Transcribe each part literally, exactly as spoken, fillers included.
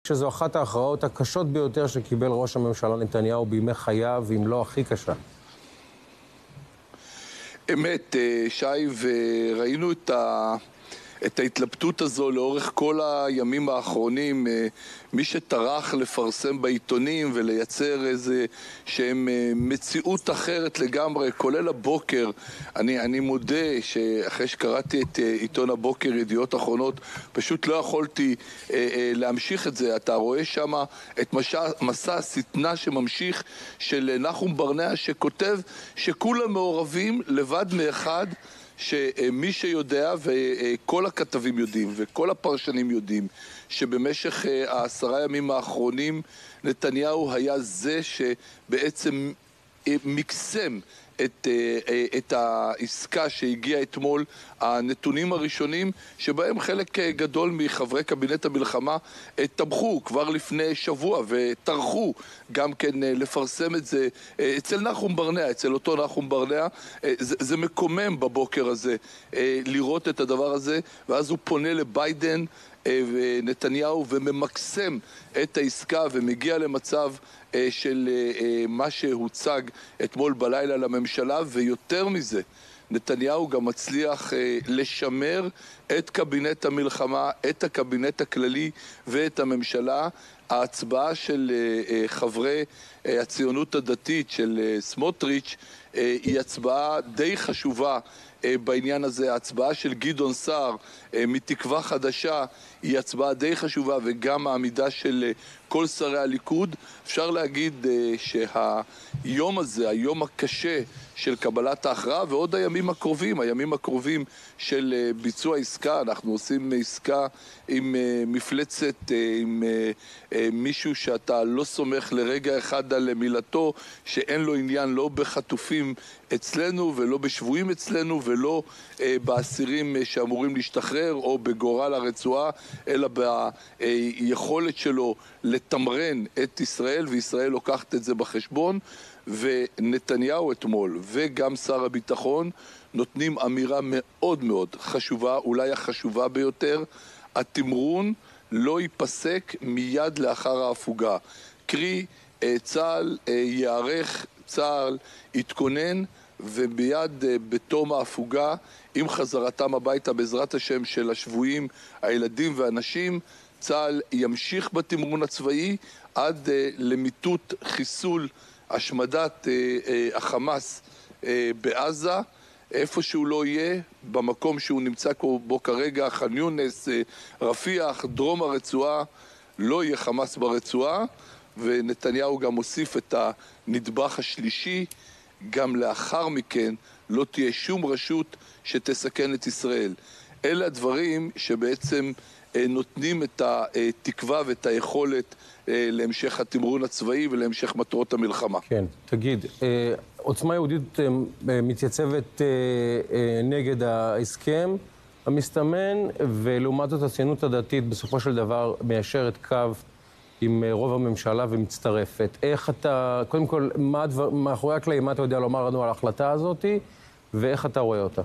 שזו אחת ההכרעות הקשות ביותר שקיבל ראש הממשלה נתניהו בימי חייו, אם לא הכי קשה. אמת, שי, וראינו את ה... את ההתלבטות הזו לאורך כל הימים האחרונים. מי שטרח לפרסם בעיתונים ולייצר איזה שהם מציאות אחרת לגמרי, כולל הבוקר. אני, אני מודה שאחרי שקראתי את עיתון הבוקר, ידיעות אחרונות, פשוט לא יכולתי אה, אה, להמשיך את זה. אתה רואה שם את מסע, מסע השטנה שממשיך של נחום ברנע, שכותב שכולם מעורבים לבד מאחד, שמי שיודע, וכל הכתבים יודעים וכל הפרשנים יודעים, שבמשך העשרה ימים האחרונים נתניהו היה זה שבעצם מקסם את, את העסקה שהגיעה אתמול, הנתונים הראשונים שבהם חלק גדול מחברי קבינט המלחמה תמכו כבר לפני שבוע וטרחו גם כן לפרסם את זה אצל נחום ברנע, אצל אותו נחום ברנע. זה, זה מקומם בבוקר הזה לראות את הדבר הזה, ואז הוא פונה לביידן ונתניהו וממקסם את העסקה ומגיע למצב של מה שהוצג אתמול בלילה לממשלה. ויותר מזה, נתניהו גם מצליח לשמר את קבינט המלחמה, את הקבינט הכללי ואת הממשלה. ההצבעה של חברי הציונות הדתית של סמוטריץ' היא הצבעה די חשובה בעניין הזה. ההצבעה של גדעון סער מתקווה חדשה היא הצבעה די חשובה, וגם העמידה של כל שרי הליכוד. אפשר להגיד שהיום הזה, היום הקשה של קבלת ההכרעה, ועוד הימים הקרובים, הימים הקרובים של ביצוע עסקה. אנחנו עושים עסקה עם מפלצת, עם מישהו שאתה לא סומך לרגע אחד על מילתו, שאין לו עניין לא בחטופים אצלנו ולא בשבויים אצלנו ולא באסירים שאמורים להשתחרר או בגורל הרצועה, אלא ביכולת שלו לתמרן את ישראל, וישראל לוקחת את זה בחשבון. ונתניהו אתמול וגם שר הביטחון נותנים אמירה מאוד מאוד חשובה, אולי החשובה ביותר: התמרון לא ייפסק מיד לאחר ההפוגה. קרי, צה"ל יערך, צה"ל יתכונן, וביד בתום ההפוגה, עם חזרתם הביתה בעזרת השם של השבויים, הילדים והנשים, צה"ל ימשיך בתמרון הצבאי עד למיטוט, חיסול, השמדת החמאס בעזה, איפה שהוא לא יהיה, במקום שהוא נמצא בו כרגע, ח'אן יונס, רפיח, דרום הרצועה, לא יהיה חמאס ברצועה. ונתניהו גם הוסיף את הנדבך השלישי: גם לאחר מכן לא תהיה שום רשות שתסכן את ישראל. אלה הדברים שבעצם נותנים את התקווה ואת היכולת להמשך התמרון הצבאי ולהמשך מטרות המלחמה. כן, תגיד, עוצמה יהודית מתייצבת נגד ההסכם המסתמן, ולעומת זאת הציונות הדתית בסופו של דבר מיישרת קו עם רוב הממשלה ומצטרפת. איך אתה, קודם כל, מה הדבר, מאחורי הקלעים, מה אתה יודע לומר לנו על ההחלטה הזאת, ואיך אתה רואה אותה?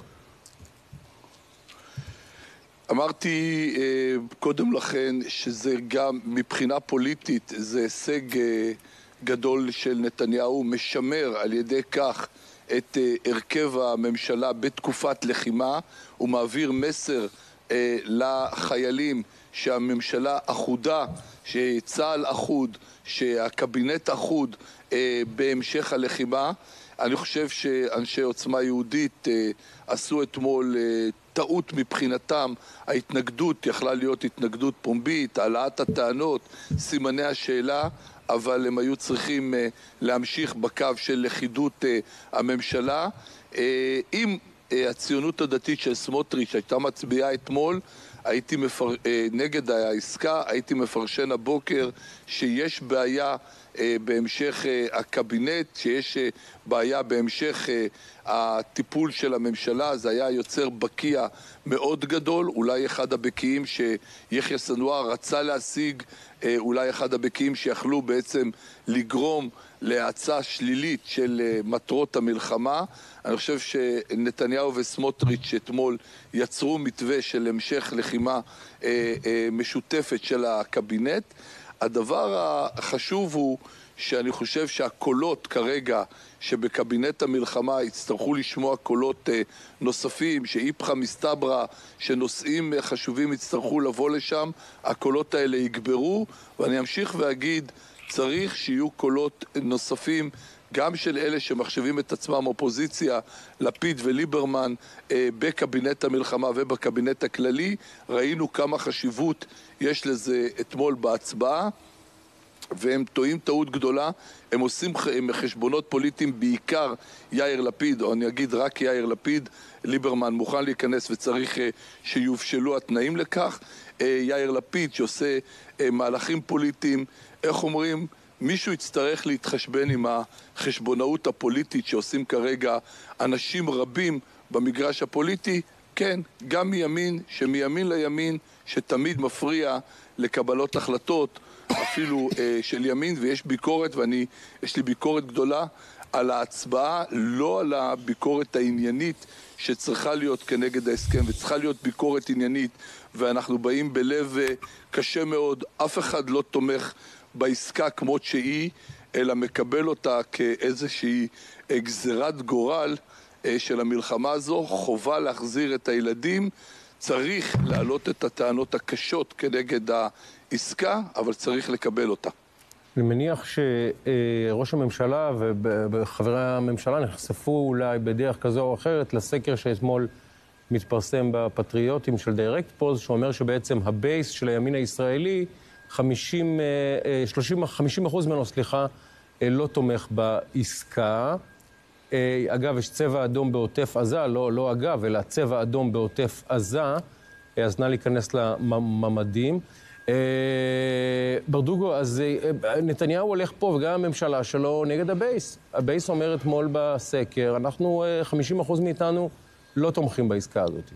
אמרתי קודם לכן שזה גם מבחינה פוליטית, זה הישג גדול של נתניהו, משמר על ידי כך את הרכב הממשלה בתקופת לחימה. הוא מעביר מסר לחיילים שהממשלה אחודה, שצה"ל אחוד, שהקבינט אחוד בהמשך הלחימה. אני חושב שאנשי עוצמה יהודית עשו אתמול טעות מבחינתם. ההתנגדות יכלה להיות התנגדות פומבית, העלאת הטענות, סימני השאלה, אבל הם היו צריכים להמשיך בקו של לכידות הממשלה. אם הציונות הדתית של סמוטריץ' הייתה מצביעה אתמול הייתי מפר... נגד העסקה, הייתי מפרשן הבוקר שיש בעיה בהמשך הקבינט, שיש בעיה בהמשך הטיפול של הממשלה. זה היה יוצר בקיע מאוד גדול, אולי אחד הבקיעים שיחיא סנואר רצה להשיג, אולי אחד הבקיעים שיכלו בעצם לגרום להצעה שלילית של מטרות המלחמה. אני חושב שנתניהו וסמוטריץ' אתמול יצרו מתווה של המשך לחימה משותפת של הקבינט. הדבר החשוב הוא שאני חושב שהקולות כרגע שבקבינט המלחמה יצטרכו לשמוע קולות אה, נוספים, שאיפכא מסתברא, שנושאים חשובים יצטרכו לבוא לשם, הקולות האלה יגברו, ואני אמשיך ואגיד, צריך שיהיו קולות נוספים, גם של אלה שמחשבים את עצמם אופוזיציה, לפיד וליברמן, אה, בקבינט המלחמה ובקבינט הכללי. ראינו כמה חשיבות יש לזה אתמול בהצבעה, והם טועים טעות גדולה, הם עושים חשבונות פוליטיים, בעיקר יאיר לפיד, או אני אגיד רק יאיר לפיד, ליברמן מוכן להיכנס וצריך שיובשלו התנאים לכך, יאיר לפיד שעושה מהלכים פוליטיים, איך אומרים, מישהו יצטרך להתחשבן עם החשבונאות הפוליטית שעושים כרגע אנשים רבים במגרש הפוליטי, כן, גם מימין, שמימין לימין, שתמיד מפריע לקבלות החלטות, אפילו אה, של ימין, ויש ביקורת, ואני, יש לי ביקורת גדולה על ההצבעה, לא על הביקורת העניינית שצריכה להיות כנגד ההסכם, וצריכה להיות ביקורת עניינית, ואנחנו באים בלב אה, קשה מאוד, אף אחד לא תומך בעסקה כמות שהיא, אלא מקבל אותה כאיזושהי גזירת גורל אה, של המלחמה הזו, חובה להחזיר את הילדים, צריך להעלות את הטענות הקשות כנגד העסקה, אבל צריך לקבל אותה. אני מניח שראש הממשלה וחברי הממשלה נחשפו אולי בדרך כזו או אחרת לסקר שאתמול מתפרסם בפטריוטים של דיירקט פולס, שאומר שבעצם הבייס של הימין הישראלי, חמישים, שלושים, חמישים אחוז ממנו, סליחה, לא תומך בעסקה. אגב, יש צבע אדום בעוטף עזה, לא, לא אגב, אלא צבע אדום בעוטף עזה, אז נא להיכנס לממדים. ברדוגו, אז נתניהו הולך פה, וגם הממשלה שלו, נגד הבייס. הבייס אומר אתמול בסקר, אנחנו, חמישים אחוז מאיתנו לא תומכים בעסקה הזאת.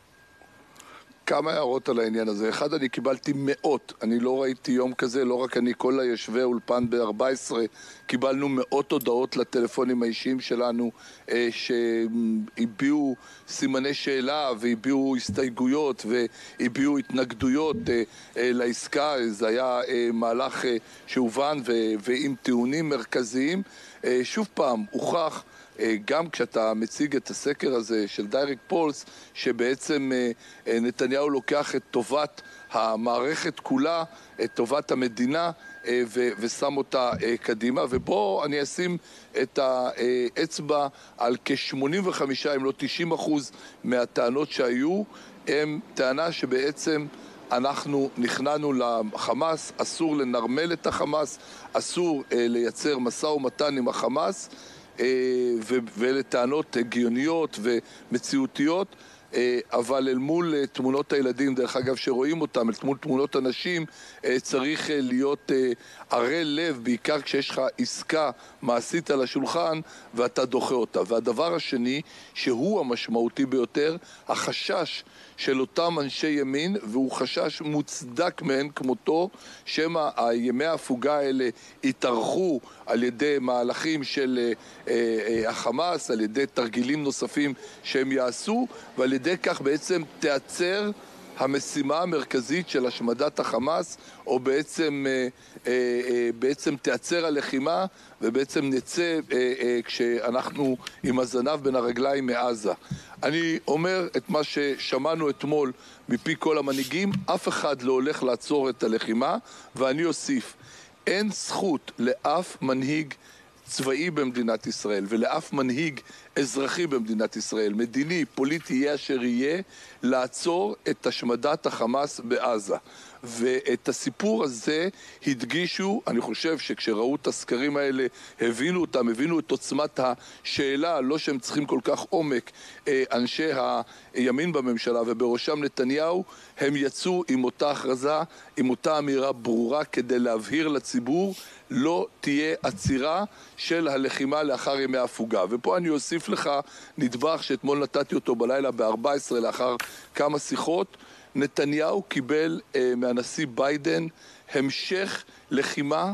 כמה הערות על העניין הזה. אחד, אני קיבלתי מאות, אני לא ראיתי יום כזה, לא רק אני, כל היושבי אולפן ב-ארבע עשרה, קיבלנו מאות הודעות לטלפונים האישיים שלנו, אה, שהביעו סימני שאלה, והביעו הסתייגויות, והביעו התנגדויות אה, אה, לעסקה. זה היה אה, מהלך אה, שהובן, ו- ועם טיעונים מרכזיים. אה, שוב פעם, הוכח, גם כשאתה מציג את הסקר הזה של דיירקט פולס, שבעצם נתניהו לוקח את טובת המערכת כולה, את טובת המדינה, ושם אותה קדימה. ובו אני אשים את האצבע על כ-שמונים וחמישה, אם לא תשעים אחוז מהטענות שהיו, הם טענה שבעצם אנחנו נכנענו לחמאס, אסור לנרמל את החמאס, אסור לייצר משא ומתן עם החמאס, ואלה טענות הגיוניות ומציאותיות, אבל אל מול תמונות הילדים, דרך אגב שרואים אותם, אל מול תמונות אנשים, צריך להיות ערל לב, בעיקר כשיש לך עסקה מעשית על השולחן ואתה דוחה אותה. והדבר השני, שהוא המשמעותי ביותר, החשש של אותם אנשי ימין, והוא חשש מוצדק מהן כמותו, שמה הימי ההפוגה האלה יתארכו על ידי מהלכים של אה, אה, החמאס, על ידי תרגילים נוספים שהם יעשו, ועל ידי כך בעצם תיעצר המשימה המרכזית של השמדת החמאס, או בעצם, אה, אה, בעצם תיעצר הלחימה, ובעצם נצא אה, אה, כשאנחנו עם הזנב בין הרגליים מעזה. אני אומר את מה ששמענו אתמול מפי כל המנהיגים, אף אחד לא הולך לעצור את הלחימה, ואני אוסיף, אין זכות לאף מנהיג צבאי במדינת ישראל ולאף מנהיג אזרחי במדינת ישראל, מדיני, פוליטי, יהיה אשר יהיה, לעצור את השמדת החמאס בעזה. ואת הסיפור הזה הדגישו, אני חושב שכשראו את הסקרים האלה, הבינו אותם, הבינו את עוצמת השאלה, לא שהם צריכים כל כך עומק, אנשי הימין בממשלה ובראשם נתניהו, הם יצאו עם אותה הכרזה, עם אותה אמירה ברורה כדי להבהיר לציבור, לא תהיה עצירה של הלחימה לאחר ימי הפוגה. ופה אני אוסיף לך נדבך שאתמול נתתי אותו בלילה ב-ארבע עשרה לאחר כמה שיחות. נתניהו קיבל אה, מהנשיא ביידן המשך לחימה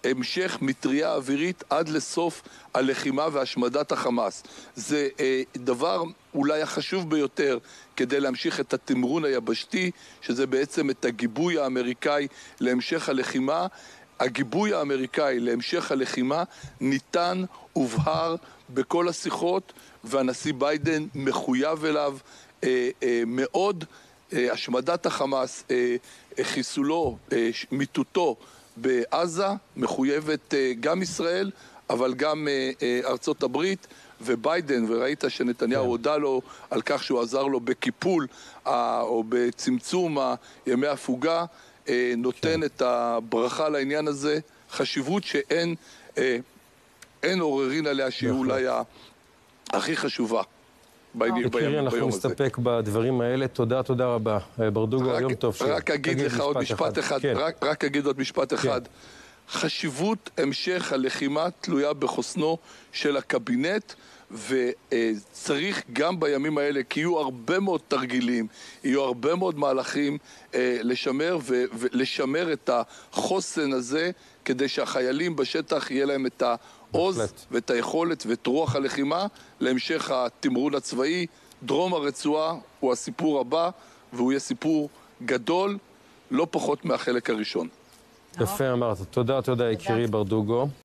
המשך מטריה אווירית עד לסוף הלחימה והשמדת החמאס. זה אה, דבר אולי החשוב ביותר כדי להמשיך את התמרון היבשתי, שזה בעצם את הגיבוי האמריקאי להמשך הלחימה. הגיבוי האמריקאי להמשך הלחימה ניתן, הובהר בכל השיחות, והנשיא ביידן מחויב אליו אה, אה, מאוד. אה, השמדת החמאס, אה, חיסולו, אה, מיטוטו בעזה, מחויבת אה, גם ישראל, אבל גם אה, אה, ארצות הברית. וביידן, וראית שנתניהו הודע לו על כך שהוא עזר לו בקיפול אה, או בצמצום ימי הפוגה, אה, נותן כן. את הברכה לעניין הזה, חשיבות שאין אה, אין עוררין עליה, שהיא אולי הכי חשובה ביום הזה. יקירי, אנחנו נסתפק בדברים האלה. תודה, תודה רבה. ברדוגו, יום טוב. רק אגיד לך עוד משפט אחד, רק אגיד עוד משפט אחד. חשיבות המשך הלחימה תלויה בחוסנו של הקבינט, וצריך גם בימים האלה, כי יהיו הרבה מאוד תרגילים, יהיו הרבה מאוד מהלכים לשמר ולשמר את החוסן הזה, כדי שהחיילים בשטח יהיה להם את העוז ואת היכולת ואת רוח הלחימה להמשך התמרון הצבאי. דרום הרצועה הוא הסיפור הבא, והוא יהיה סיפור גדול, לא פחות מהחלק הראשון. יפה אמרת. תודה, תודה, יקירי ברדוגו.